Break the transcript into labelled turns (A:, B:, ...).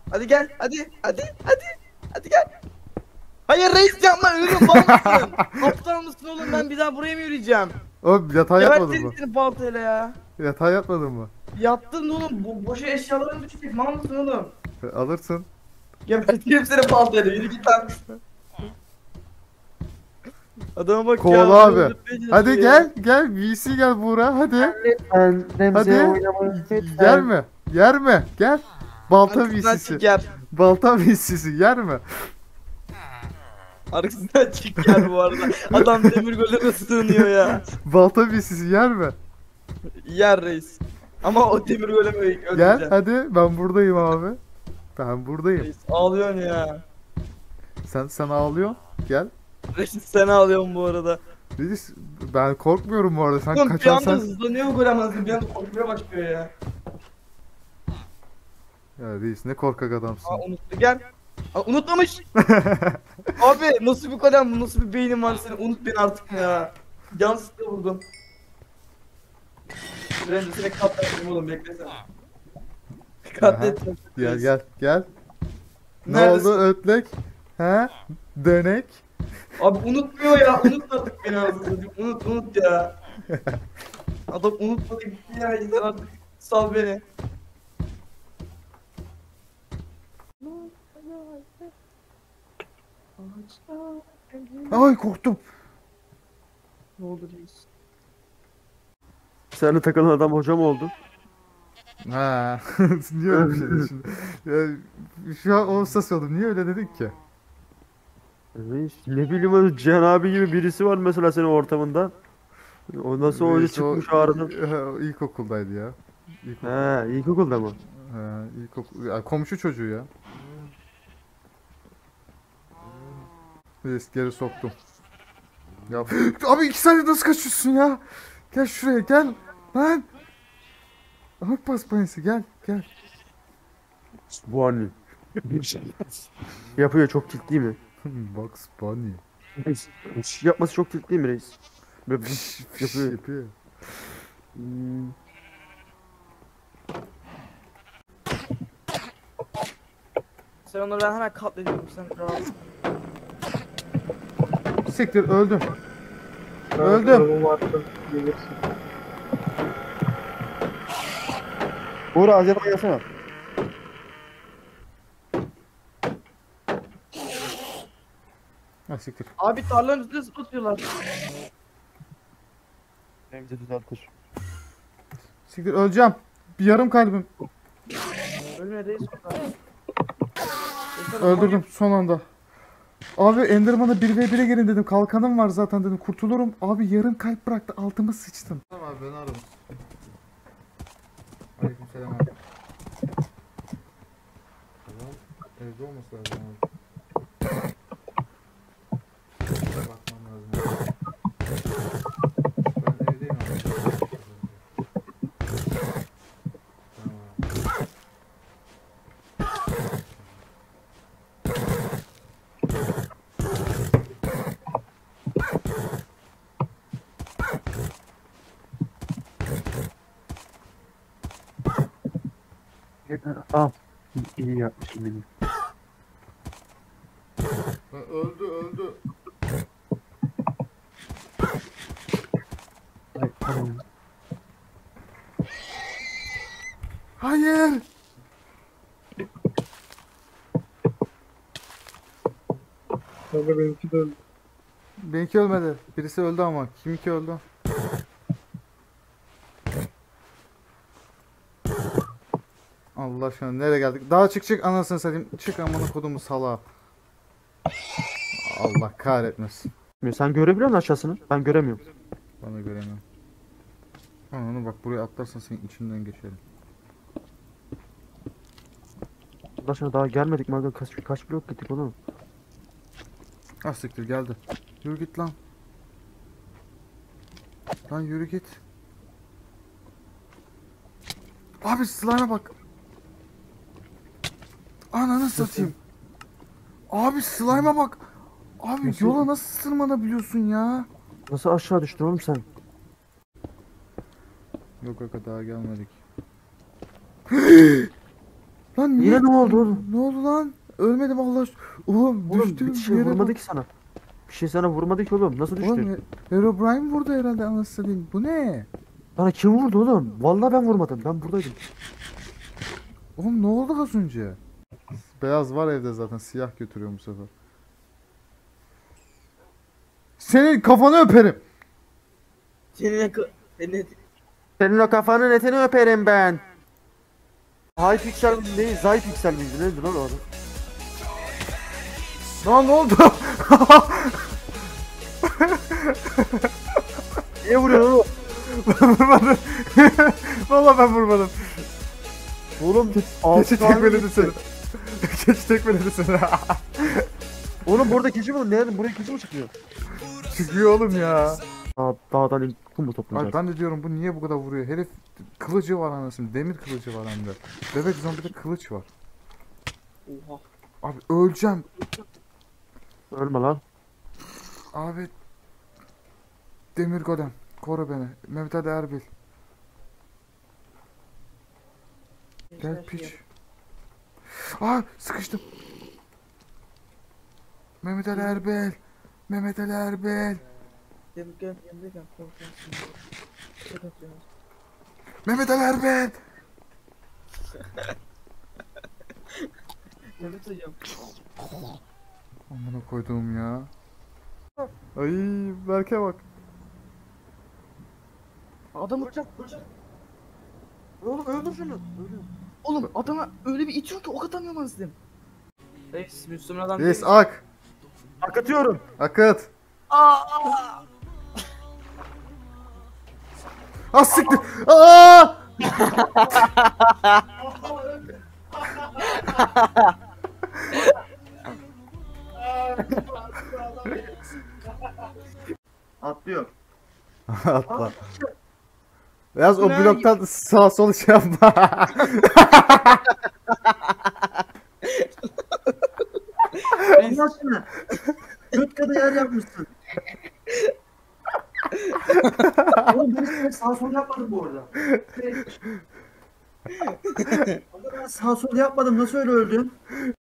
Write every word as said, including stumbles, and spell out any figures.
A: Hadi gel hadi hadi hadi. Hadi gel. Hayır reis yapma ölürüm baltasın. Aptal mısın oğlum ben bir daha buraya mı yürüyeceğim?
B: Oğlum yatağa yatmadın mı?
A: Gebertirim seni baltayla ya.
B: Yatağa yatmadın mı?
A: Yattın oğlum bo boşa eşyalarını düşecek mal mısın oğlum?
B: E, Alırsın.
A: Gebertirim seni baltayla yürü git lan. Adama bak ya.
B: Kovala
A: beni
B: abi.
A: öldürtmeye
B: Hadi
A: çalışıyor ya.
B: gel gel V C gel Buğra hadi.
C: Ben Remzi'ye
B: Hadi.
C: oynamayı
B: Yer mi? Yer mi? Gel. Balta
A: Arkasından
B: V C'si.
A: çık yer.
B: Balta V C'si yer mi?
A: Arkasından çık yer bu arada. Adam demir goleme sığınıyor ya.
B: Balta V C'si yer mi?
A: Yer reis. Ama o demir golemi öldüreceğim.
B: Gel hadi ben buradayım abi. Ben buradayım.
A: Reis ağlıyorsun ya.
B: Sen sen ağlıyorsun. Gel.
A: Reis sen ağlıyorsun bu arada.
B: Reis ben korkmuyorum bu arada. Sen
A: Oğlum bir anda
B: kaçarsan.
A: hızlanıyor golem hızlı bir anda korkmaya başlıyor ya.
B: Ya Reis ne korkak adamsın.
A: Aa unuttu gel. Aa, unutmamış. Abi nasıl bir golem bu nasıl bir beynin var senin unut beni artık ya. Yansıtla vurdum. Rendesine katlettim oğlum beklesene. Katlettim.
B: Gel gel gel. Ne
A: Neredesin?
B: oldu ötlek? He? Dönek.
A: Abi unutmuyor ya unut artık beni ağzını unut unut ya. Adam unutmadı gitti ya yeter artık sal beni.
B: Ay korktum.
A: Ne oldu reis?
C: Seninle takılan adam hocam oldu.
B: Ha. Niye öyle bir şey dedin şimdi? Ya, şu an o ses oldu. Niye öyle dedik ki?
C: Reis, ne bileyim öyle Cihan abi gibi birisi var mesela senin ortamında. O nasıl hoca
B: Reis o-
C: çıkmış ağrıdan.
B: Ha, o ilkokuldaydı ya. İlkokul.
C: He, ilkokulda mı?
B: Ha, ilkokul. Ya, komşu çocuğu ya. Reis geri soktum. Ya abi iki saniye nasıl kaçıyorsun ya? Gel şuraya gel. Lan. Bak paspanesi gel gel.
C: Bu anne. Yapıyor çok tilt değil mi?
B: Bugs Bunny.
C: Reis, yapması çok tilt değil mi reis? Böyle
B: Fiş, fiş
C: yapıyor.
B: yapıyor.
C: Hmm.
A: Sen onları ben hemen katlediyorum sen rahat.
B: Siktir öldüm. Öldüm.
C: Uğur Azerbaycan gelsene.
B: Ha siktir.
A: Abi tarlanın üstüne zıplatıyorlar.
C: Remzi düzeltir.
B: Siktir öleceğim. Bir yarım kalbim.
A: Ölme reis orada.
B: Öldürdüm son anda. Abi Enderman'a bir ve bire gelin dedim. Kalkanım var zaten dedim. Kurtulurum. Abi yarım kalp bıraktı. Altıma sıçtım. Tamam abi beni aradım. Aleykümselam abi. Tamam. Evde olması lazım abi. Bakmam lazım abi. Ben evdeyim abi. Tamam.
C: Al. İyi yapmışsın benim.
B: Ha, öldü öldü.
C: Ay, tamam.
B: Hayır.
D: Kanka benimki de öldü.
B: Benimki ölmedi. Birisi öldü ama. Kiminki öldü? Allah aşkına nereye geldik? Daha çık çık anasını satayım. Çık amına kodumu salağa. Allah kahretmesin.
C: Sen görebiliyor musun aşağısını? Ben göremiyorum.
B: Bana göremiyorum. Onu bak buraya atlarsan senin içinden geçerim.
C: Arkadaşlar daha gelmedik mi? Kaç, kaç blok gittik oğlum?
B: Ah siktir geldi. Yürü git lan. Lan yürü git. Abi slime'a bak. Ananı satayım. Abi slime'a bak. Abi
C: Nasıl?
B: yola nasıl tırmanabiliyorsun ya?
C: Nasıl aşağı düştün oğlum sen?
B: Yok aga daha gelmedik. Lan Oğlum
C: Yine ne oldu oğlum?
B: Ne oldu lan? Ölmedim Allah aşkına. Oğlum
C: Oğlum
B: düştüm
C: bir şey
B: yere
C: vurmadı
B: bak.
C: ki sana. Bir şey sana vurmadı ki oğlum. Nasıl düştün?
B: Oğlum Herobrine vurdu herhalde anasını satayım. Bu ne?
C: Bana kim vurdu oğlum? Vallahi ben vurmadım. Ben buradaydım.
B: Oğlum ne oldu az önce? Beyaz var evde zaten. Siyah götürüyorum bu sefer. Senin kafanı öperim.
A: Senin senin
C: Senin o kafanın etini öperim ben. High pixel değil, Zay pixel miydi? Nedir lan o adam?
B: Lan ne oldu?
C: Niye vuruyorsun oğlum?
B: Ben vurmadım. Vallahi ben vurmadım.
C: Oğlum
B: Keçi tekmeledi seni. Keçi tekmeledi seni.
C: Oğlum burada keçi mi? Nereden? Buraya keçi mi çıkıyor?
B: Çıkıyor oğlum ya.
C: Dağ, dağdan ilk kum mu
B: Ay
C: toplayacağız?
B: ben de diyorum bu niye bu kadar vuruyor? Herif kılıcı var anasını. Demir kılıcı var hem de. Bebek zombide kılıç var.
A: Oha.
B: Abi öleceğim.
C: Ölme lan.
B: Abi. Demir golem. Koru beni. Mehmet Ali Erbil. Gel piç. Aa sıkıştım. Mehmet Ali Erbil. Mehmet Ali Erbil.
A: Gel gel gel gel korkarsın. Çok atıyorsun.
B: Mehmet Ali Erbil.
A: Mehmet hocam.
B: Amına koyduğum ya. Ay Berke bak.
A: Adam uçak uçak.
C: Oğlum öldür şunu. Öldür.
A: Oğlum adama öyle bir itiyor ki ok atamıyorum azdım. Reis Müslüman adam
B: Reis
A: değil mi?
B: ak.
C: Akatıyorum.
B: Akıt.
A: Aa, aa.
B: Ah siktir. Aa!
C: Atlıyor.
B: Atla. Yaz o
A: Bu ne?
B: bloktan sağ sol şey yapma.
A: Reis,
C: Allah aşkına. Göt kadar yer yapmışsın. Oğlum ben hiç sağ sol yapmadım bu arada. Ama ben sağ sol yapmadım. Nasıl öyle öldün?